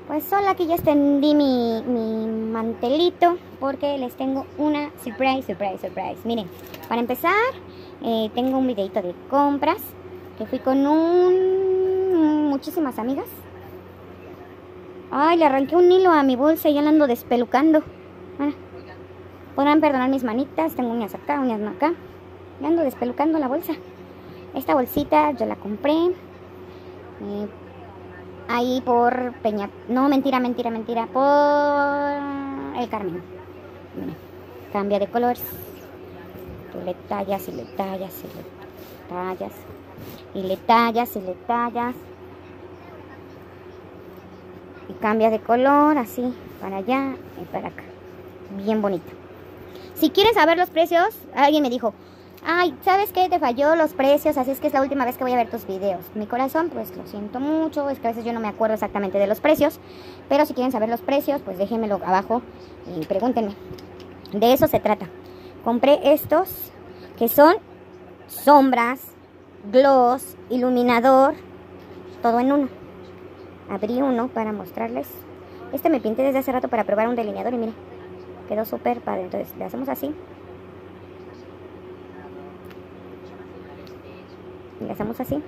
Pues hola, aquí ya extendí mi mantelito porque les tengo una surprise. Miren, para empezar, tengo un videito de compras que fui con muchísimas amigas. Ay, le arranqué un hilo a mi bolsa y ya la ando despelucando. Ah, podrán perdonar mis manitas, tengo uñas acá, uñas no acá. Ya ando despelucando la bolsa. Esta bolsita yo la compré ahí por Peña... No, mentira, por el Carmen. Miren, cambia de colores. Tú le tallas y le tallas y le tallas. Y le tallas y le tallas. Y cambia de color así, para allá y para acá. Bien bonito. Si quieren saber los precios, alguien me dijo: ay, ¿sabes qué? Te falló los precios, así es que es la última vez que voy a ver tus videos. Mi corazón, pues lo siento mucho, es que a veces yo no me acuerdo exactamente de los precios. Pero si quieren saber los precios, pues déjenmelo abajo y pregúntenme. De eso se trata. Compré estos, que son sombras, gloss, iluminador, todo en uno. Abrí uno para mostrarles. Este me pinté desde hace rato para probar un delineador y miren, quedó súper padre. Entonces le hacemos así. Y le hacemos así.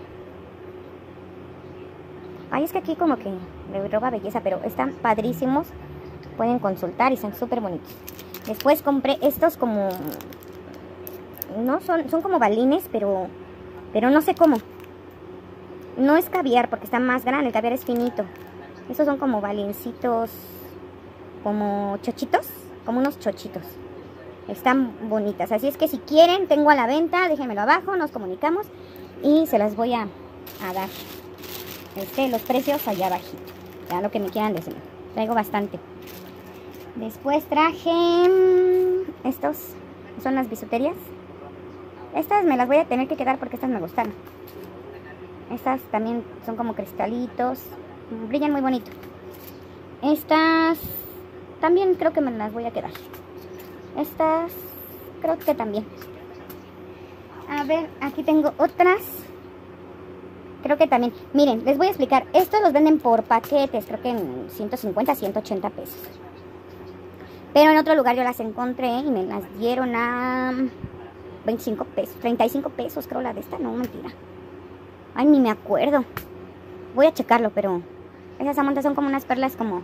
Ay, es que aquí como que le roba belleza, pero están padrísimos. Pueden consultar y son súper bonitos. Después compré estos como... No son como balines, pero no sé cómo. No es caviar porque está más grande, el caviar es finito. Estos son como balincitos, como chochitos, como unos chochitos. Están bonitas, así es que si quieren, tengo a la venta, déjenmelo abajo, nos comunicamos y se las voy a dar. Los precios allá abajito, ya lo que me quieran decir. Traigo bastante. Después traje estos, son las bisuterías. Estas me las voy a tener que quedar porque estas me gustaron. Estas también son como cristalitos, brillan muy bonito. Estas también creo que me las voy a quedar. Estas creo que también. A ver, aquí tengo otras. Creo que también. Miren, les voy a explicar. Estos los venden por paquetes, creo que en 150, 180 pesos. Pero en otro lugar yo las encontré y me las dieron a 25 pesos, 35 pesos creo la de esta, no, mentira. Ay, ni me acuerdo. Voy a checarlo, pero esas amantas son como unas perlas como...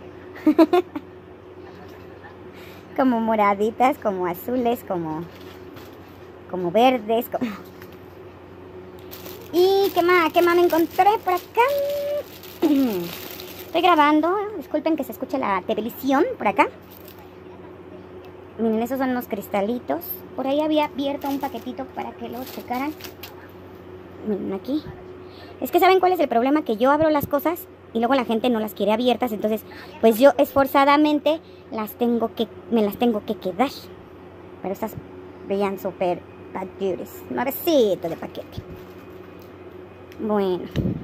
como moraditas, como azules, como verdes, como... ¿Y qué más me encontré por acá? Estoy grabando, disculpen que se escuche la televisión por acá. Miren, esos son los cristalitos. Por ahí había abierto un paquetito para que lo checaran. Miren aquí. Es que ¿saben cuál es el problema? Que yo abro las cosas y luego la gente no las quiere abiertas. Entonces, pues yo esforzadamente me las tengo que quedar. Pero estas brillan súper padres. Nuevecito de paquete. Bueno.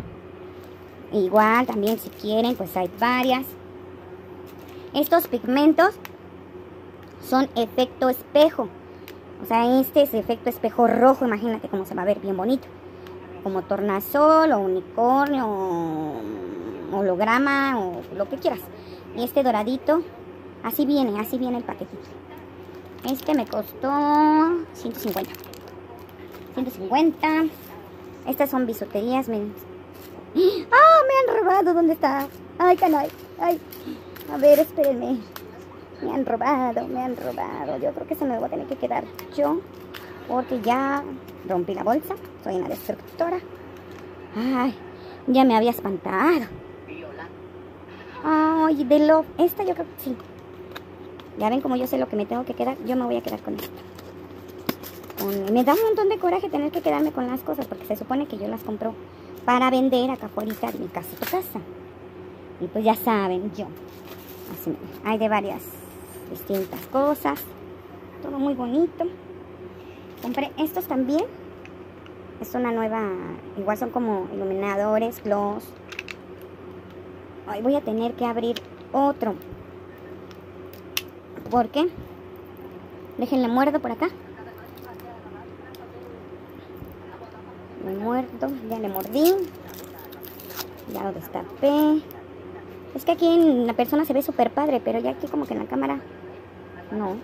Igual también si quieren, pues hay varias. Estos pigmentos son efecto espejo. O sea, este es efecto espejo rojo. Imagínate cómo se va a ver bien bonito. Como tornasol o unicornio o holograma o lo que quieras. Y este doradito, así viene el paquetito. Este me costó 150. 150. Estas son bisuterías, miren. ¡Ah! Me han robado. ¿Dónde está? ¡Ay, canal! ¡Ay! A ver, espérenme. Me han robado. Yo creo que se me lo voy a tener que quedar yo, porque ya rompí la bolsa. Soy una destructora. Ay, ya me había espantado. Ay, de Love. Esta yo creo que sí. Ya ven como yo sé lo que me tengo que quedar. Yo me voy a quedar con esta. Me da un montón de coraje tener que quedarme con las cosas, porque se supone que yo las compro para vender acá afuera de mi casa, tu casa. Y pues ya saben, yo. Así, hay de varias distintas cosas. Todo muy bonito. Compré estos también. Es una nueva, igual son como iluminadores, gloss. Hoy voy a tener que abrir otro. ¿Por qué? Déjenle muerdo por acá. Me muerdo, ya le mordí. Ya lo destapé. Es que aquí en la persona se ve súper padre, pero ya aquí como que en la cámara no.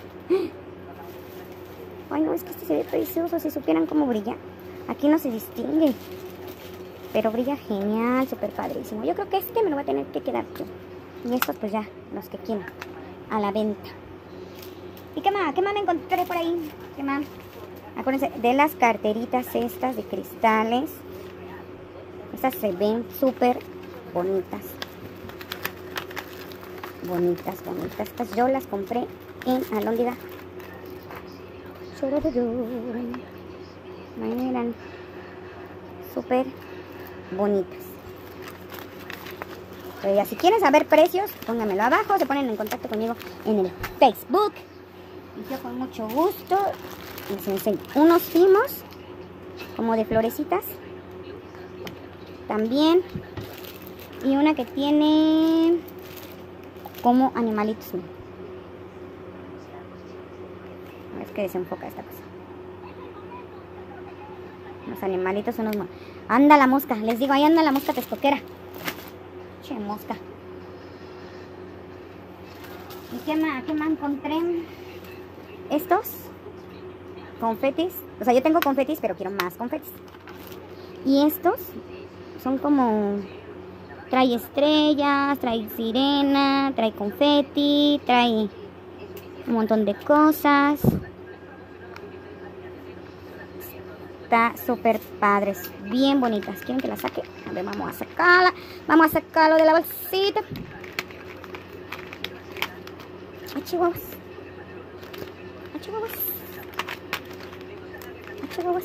Ay, no, es que este se ve precioso. Si supieran cómo brilla. Aquí no se distingue, pero brilla genial, súper padrísimo. Yo creo que este me lo voy a tener que quedar yo. Y estos pues ya, los que quiero, a la venta. ¿Y qué más? ¿Qué más me encontré por ahí? ¿Qué más? Acuérdense de las carteritas estas de cristales. Estas se ven súper bonitas. Bonitas, bonitas. Estas yo las compré en Alhóndiga. Miren, súper bonitas. Pero ya, si quieren saber precios, pónganmelo abajo, se ponen en contacto conmigo en el Facebook. Y yo con mucho gusto les enseño unos timos como de florecitas también. Y una que tiene como animalitos. Es que desenfoca esta cosa. Los animalitos son unos... Anda la mosca, les digo, ahí anda la mosca pescoquera. Che, mosca. ¿Y qué más encontré? Estos confetis. O sea, yo tengo confetis, pero quiero más confetis. Y estos son como... Trae estrellas, trae sirena, trae confeti, trae un montón de cosas. Está súper padres, bien bonitas. ¿Quieren que la saque? A ver, vamos a sacarla. Vamos a sacarlo de la bolsita. ¡Ay, chihuahuas! ¡Ay, chihuahuas! ¡Ay, chihuahuas!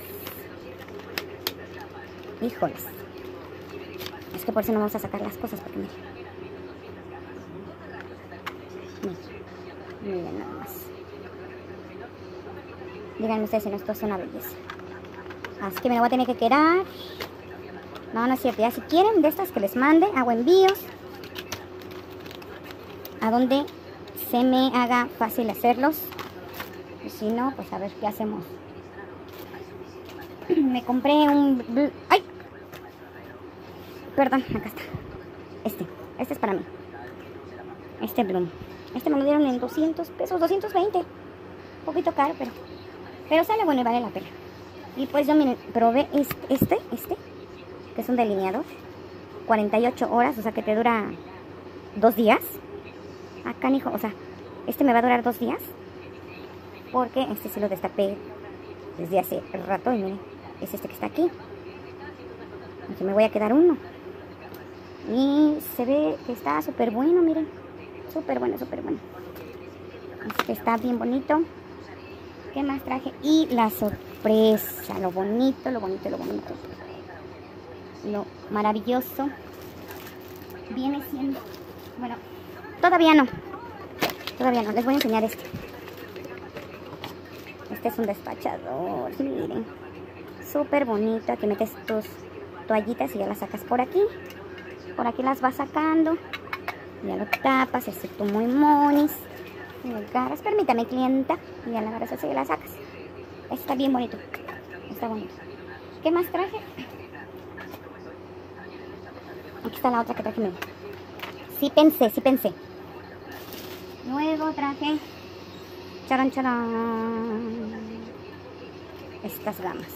Híjoles. Es que por eso no vamos a sacar las cosas, porque miren nada más. Díganme ustedes si no, esto es una belleza. Así que me lo voy a tener que quedar. No, no es cierto. Ya si quieren de estas que les mande, hago envíos a donde se me haga fácil hacerlos. Y si no, pues a ver qué hacemos. Me compré un... ¡Ay! Perdón, acá está. Este es para mí. Este Bloom. Este me lo dieron en 200 pesos, 220. Un poquito caro, pero sale bueno y vale la pena. Y pues yo, miren, probé este, que es un delineador. 48 horas, o sea que te dura 2 días. Acá, hijo, o sea, este me va a durar 2 días. Porque este sí lo destapé desde hace rato. Y miren, es este que está aquí. Aquí me voy a quedar uno. Y se ve que está súper bueno, miren. Súper bueno, súper bueno. Este está bien bonito. ¿Qué más traje? Y la sorpresa, lo bonito, lo bonito, lo bonito. Lo maravilloso viene siendo... Bueno, todavía no. Les voy a enseñar este. Este es un despachador, miren. Súper bonito. Aquí metes tus toallitas y ya las sacas por aquí. Por aquí las vas sacando. Ya lo tapas, excepto muy monis. Y lo agarras, permítame, clienta. Y ya la agarras así y la sacas. Está bien bonito. Está bonito. ¿Qué más traje? Aquí está la otra que traje. Mira. Sí pensé. Luego traje... Charan. Estas gamas.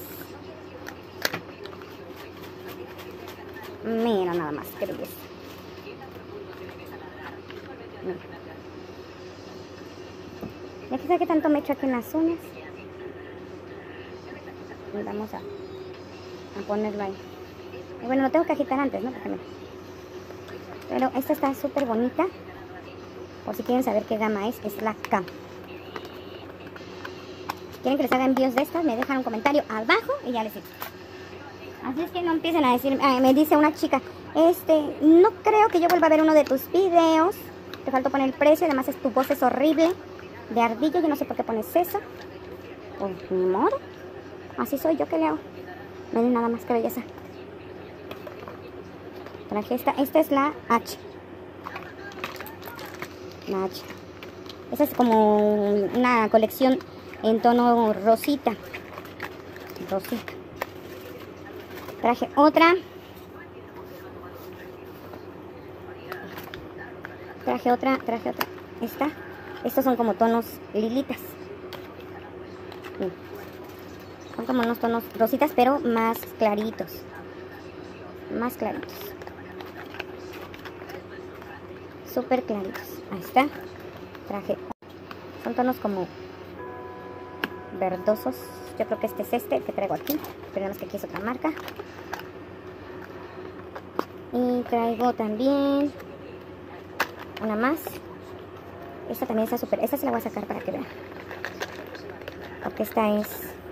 Mira nada más, qué belleza. Ya que sé que tanto me echo aquí en las uñas. Y vamos a ponerlo ahí. Y bueno, lo tengo que agitar antes, ¿no? Porque pero esta está súper bonita. Por si quieren saber qué gama es la K. Si quieren que les haga envíos de estas, me dejan un comentario abajo y ya les digo. Así es que no empiecen a decir, me dice una chica, no creo que yo vuelva a ver uno de tus videos. Te faltó poner el precio, además tu voz es horrible, de ardilla, yo no sé por qué pones eso. Pues ni modo, así soy yo, ¿qué le hago? Miren nada más que belleza. Traje esta es la H. La H. Esta es como una colección en tono rosita. Rosita. Traje otra. Traje otra. Estos son como tonos lilitas. Son como unos tonos rositas, pero más claritos. Súper claritos. Ahí está. Traje. Son tonos como verdosos. Yo creo que este es el que traigo aquí. Pero no es que aquí es otra marca. Y traigo también una más. Esta también está súper. Esta se la voy a sacar para que vean. Porque esta es...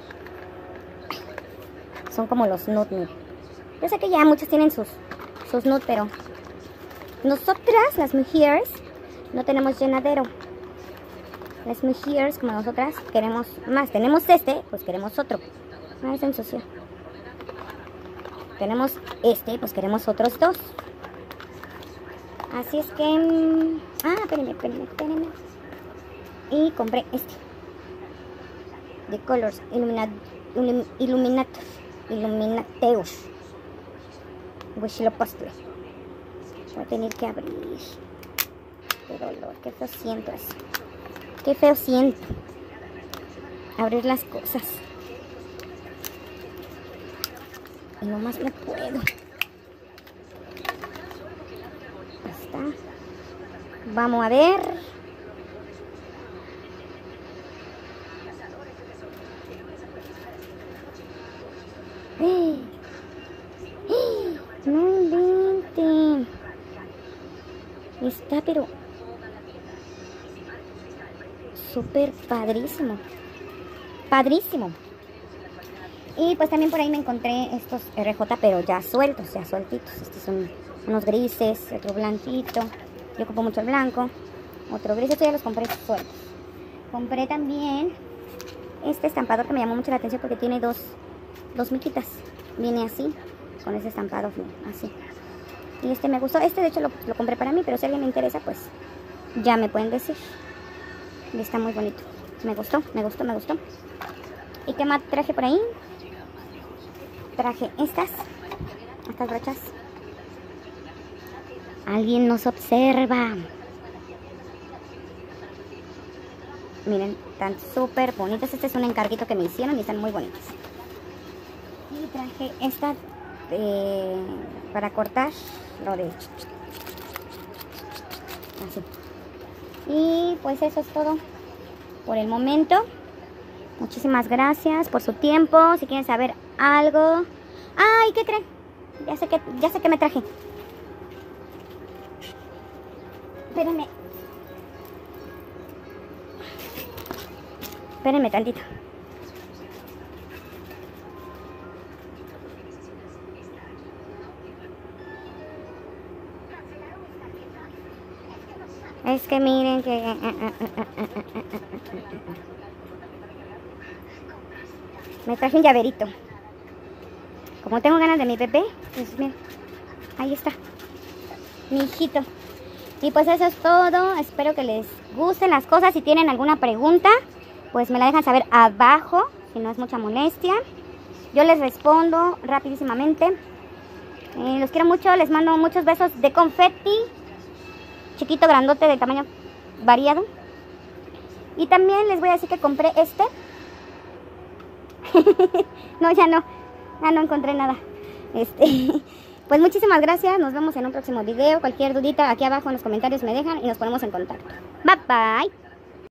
Son como los nude. Yo sé que ya muchos tienen sus nude, pero nosotras, las mujeres, no tenemos llenadero. Las mujeres, como nosotras, queremos más. Tenemos pues queremos otro. Ah, se ensució. Tenemos pues queremos otros dos. Así es que... espérenme. Y compré de Colors Illuminateus. Huitzilopochtli. Voy a tener que abrir. Qué dolor, qué feo siento eso. Qué feo siento abrir las cosas. Y no más no puedo. Está. Vamos a ver. No inventen. Está pero súper padrísimo. Y pues también por ahí me encontré estos RJ, pero ya sueltitos. Estos son unos grises, otro blanquito. Yo ocupo mucho el blanco. Otro gris, estos ya los compré sueltos. Compré también este estampador que me llamó mucho la atención porque tiene dos miquitas. Viene así, con ese estampado así. Y este me gustó. Este de hecho lo compré para mí, pero si alguien me interesa, pues ya me pueden decir. Y está muy bonito. Me gustó. ¿Y qué más traje por ahí? Traje estas brochas. Alguien nos observa. Miren, están súper bonitas. Este es un encarguito que me hicieron y están muy bonitas. Y traje esta para cortar lo de así. Y pues eso es todo por el momento. Muchísimas gracias por su tiempo. Si quieren saber algo. ¡Ay! ¿Qué creen? Ya sé que me traje. Espérenme tantito. Es que miren que... Me traje un llaverito. Como tengo ganas de mi bebé, pues miren, ahí está, mi hijito. Y pues eso es todo. Espero que les gusten las cosas. Si tienen alguna pregunta, pues me la dejan saber abajo, si no es mucha molestia. Yo les respondo rapidísimamente. Los quiero mucho, les mando muchos besos de confeti. Chiquito, grandote, de tamaño variado. Y también les voy a decir que compré No, ya no encontré nada. Pues muchísimas gracias. Nos vemos en un próximo video. Cualquier dudita aquí abajo en los comentarios me dejan y nos ponemos en contacto. Bye bye.